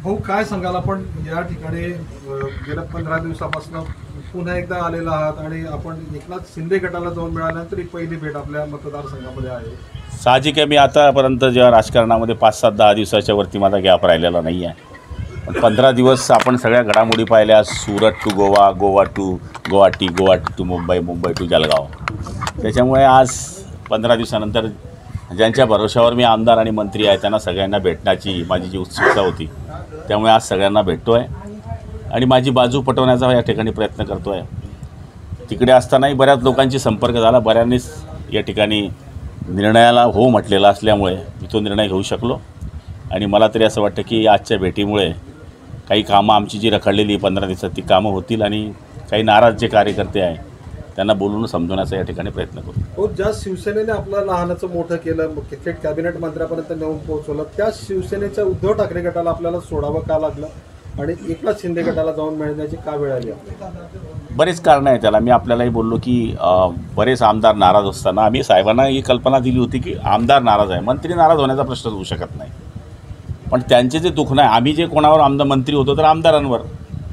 हो, काय सांगाल आपण या ठिकाणी गेल्या 15 दिवसापासून पुन्हा एकदा आलेला आहात आणि आपण एकनाथ शिंदे गटाला जाऊन मिळाल्यानंतर ही पहिली भेट आपल्या मतदारसंघामध्ये आहे. साहजिक आहे, मी आतापर्यंत जेव्हा राजकारणामध्ये 5-7-10 दिवसाच्या वरती माझा गॅप राहिलेला नाही आहे. पण 15 दिवस आपण सगळ्या घडामोडी पाहिल्या. Surat to Goa, Goa to Guwahati, Guwahati to Mumbai, Mumbai to Jalgaon. त्याच्यामुळे आज 15 दिवसानंतर ज्यांच्या भरोशावर मी आमदार आणि मंत्री आहे त्यांना सगळ्यांना भेटण्याची माझी जी उत्सुकता होती, त्यामुळे आज सगळ्यांना भेटतो आहे आणि माझी बाजू पटवण्याचा या ठिकाणी प्रयत्न करतो आहे. तिकडे असतानाही बऱ्याच लोकांशी संपर्क झाला. बऱ्यांनीच या ठिकाणी निर्णयाला हो म्हटलेला असल्यामुळे मी तो निर्णय घेऊ शकलो आणि मला तरी असं वाटतं की आजच्या भेटीमुळे काही कामं आमची जी रखडलेली 15 दिवसात ती कामं होतील आणि काही नाराज जे कार्यकर्ते आहे त्यांना बोलून समजवण्याचा या ठिकाणी प्रयत्न करू. हो, ज्या शिवसेनेने आपलं लहानाचं मोठं केलं, थेट कॅबिनेट मंत्र्यापर्यंत नेऊन पोहोचवलं, त्या शिवसेनेच्या उद्धव ठाकरे गटाला आपल्याला सोडावं का लागलं आणि एकनाथ शिंदे गटाला जाऊन मिळण्याची का वेळ आली? बरेच कारणं आहे त्याला. मी आपल्यालाही बोललो की बरेच आमदार नाराज असताना आम्ही साहेबांना ही कल्पना दिली होती की आमदार नाराज आहे, मंत्री नाराज होण्याचा प्रश्नच होऊ शकत नाही. पण त्यांचे जे दुःख नाही, आम्ही जे कोणावर आमदार मंत्री होतो तर आमदारांवर,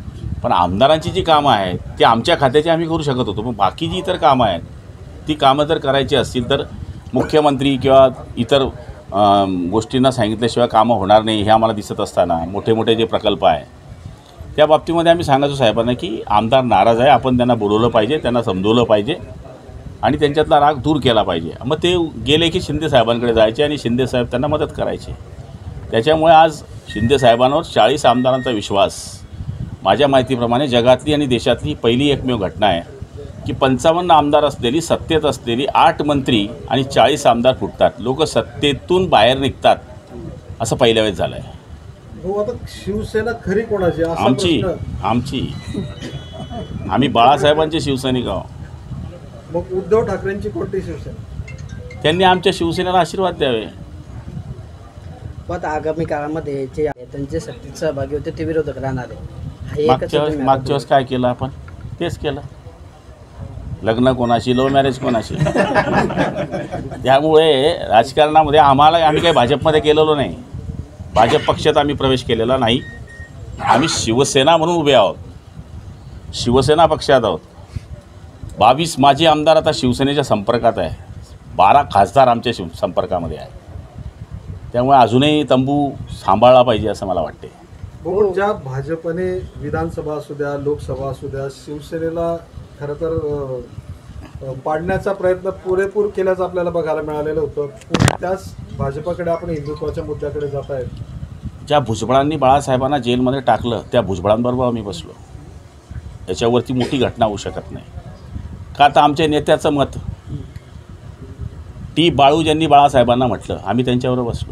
पण आमदारांची जी कामं आहेत ती आमच्या खात्याची आम्ही करू शकत होतो. पण बाकी जी इतर कामं आहेत ती कामं जर करायची असतील तर मुख्यमंत्री किंवा इतर गोष्टींना सांगितल्याशिवाय कामं होणार नाही हे आम्हाला दिसत असताना मोठे मोठे जे प्रकल्प आहे त्या बाबतीमध्ये आम्ही सांगायचो साहेबांना की आमदार नाराज आहे, आपण त्यांना बोलवलं पाहिजे, त्यांना समजवलं पाहिजे आणि त्यांच्यातला राग दूर केला पाहिजे. मग ते गेले की शिंदे साहेबांकडे जायचे आणि शिंदे साहेब त्यांना मदत करायचे. त्याच्यामुळे आज शिंदे साहेबांवर 40 आमदारांचा विश्वास. माझ्या माहितीप्रमाणे जगातली आणि देशातली पहिली एकमेव घटना आहे की 55 आमदार असलेली, सत्तेत असलेली 8 मंत्री आणि 40 आमदार फुटतात. लोक सत्तेतून बाहेर निघतात, असं पहिल्या वेळेस झालं आहे. हो, आता शिवसेना खरी कोणाची? आमची आम्ही बाळासाहेबांचे शिवसैनिक आहोत. मग उद्धव ठाकरेंची कोणती शिवसेना? त्यांनी आमच्या शिवसेनेला आशीर्वाद द्यावे. पण आगामी काळामध्ये जे त्यांचे सत्तेत सहभागी होते ते विरोधक राहणार आहे. मागच्या वेळेस काय केलं आपण? तेच केलं. लग्न कोणाशी, लव्ह मॅरेज कोणाशी. त्यामुळे राजकारणामध्ये आम्ही काही भाजपमध्ये केलेलो नाही. भाजप पक्षात आम्ही प्रवेश केलेला नाही. आम्ही शिवसेना म्हणून उभे आहोत, शिवसेना पक्षात आहोत. 22 माजी आमदार आता शिवसेनेच्या संपर्कात आहे. 12 खासदार आमच्या संपर्कामध्ये आहे. त्यामुळे अजूनही तंबू सांभाळला पाहिजे असं मला वाटते. हो, ज्या भाजपने विधानसभा असू द्या, लोकसभा असू द्या, शिवसेनेला खरं तर पाडण्याचा प्रयत्न पुरेपूर केल्याचं आपल्याला बघायला मिळालेलं होतं. त्याच भाजपाकडे आपण हिंदुत्वाच्या मुद्द्याकडे जात आहेत. ज्या भुजबळांनी बाळासाहेबांना जेलमध्ये टाकलं त्या भुजबळांबरोबर आम्ही बसलो. याच्यावरती मोठी घटना होऊ शकत नाही का? आता आमच्या नेत्याचं मत टी बाळू ज्यांनी बाळासाहेबांना म्हटलं, आम्ही त्यांच्याबरोबर बसलो.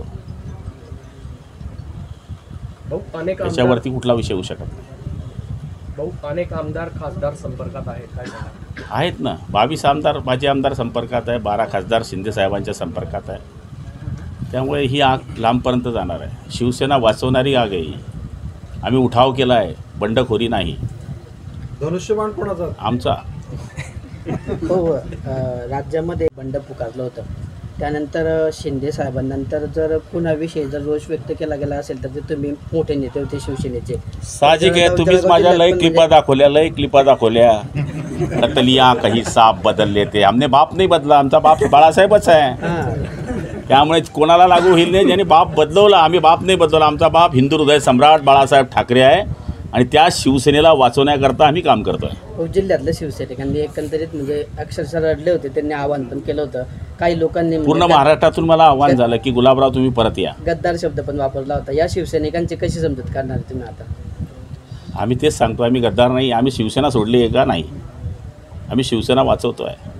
त्याच्यावरती कुठला विषय होऊ शकत नाही. अनेक आमदार खासदार संपर्कात आहेत, काय आहेत ना. 22 आमदार माजी आमदार संपर्कात आहे, 12 खासदार शिंदे साहेबांच्या संपर्कात आहे. त्यामुळे ही आग लांबपर्यंत जाणार आहे. शिवसेना वाचवणारी आग आहे. आम्ही उठाव केला आहे, बंडखोरी नाही. धनुष्यबाण कोणाचा? आमचा. हो, राज्यामध्ये बंड पुकारलं होतं. त्यानंतर शिंदे साहेबांनंतर जर कुणाविषयी जर रोष व्यक्त केला गेला असेल तर ते तुम्ही मोठे नेते होते शिवसेनेचे. साहजिक आहे. तुम्हीच माझ्या लय क्लिपा दाखवल्या. कतलिया काही साप बदलले ते. हमने बाप नाही बदला, आमचा बाप बाळासाहेबच आहे. त्यामुळे कोणाला लागू होईल नाही. ज्यांनी बाप बदलवला, आम्ही बाप नाही बदलवला. आमचा बाप हिंदू हृदय सम्राट बाळासाहेब ठाकरे आहे आणि त्या शिवसेनेला वाचवण्याकरता आम्ही काम करतो आहे. जिल्ह्यातल्या शिवसैनिकांनी एकंदरीत म्हणजे अक्षरशः रडले होते. त्यांनी आवाहन पण केलं होतं. काही लोकांनी पूर्ण महाराष्ट्रातून मला आव्हान झालं की गुलाबराव तुम्ही परत या. गद्दार शब्द पण वापरला होता. या शिवसैनिकांची कशी समजूत करणार तुम्ही आता? आम्ही तेच सांगतो, आम्ही गद्दार नाही. आम्ही शिवसेना सोडली आहे का? नाही. आम्ही शिवसेना वाचवतो आहे.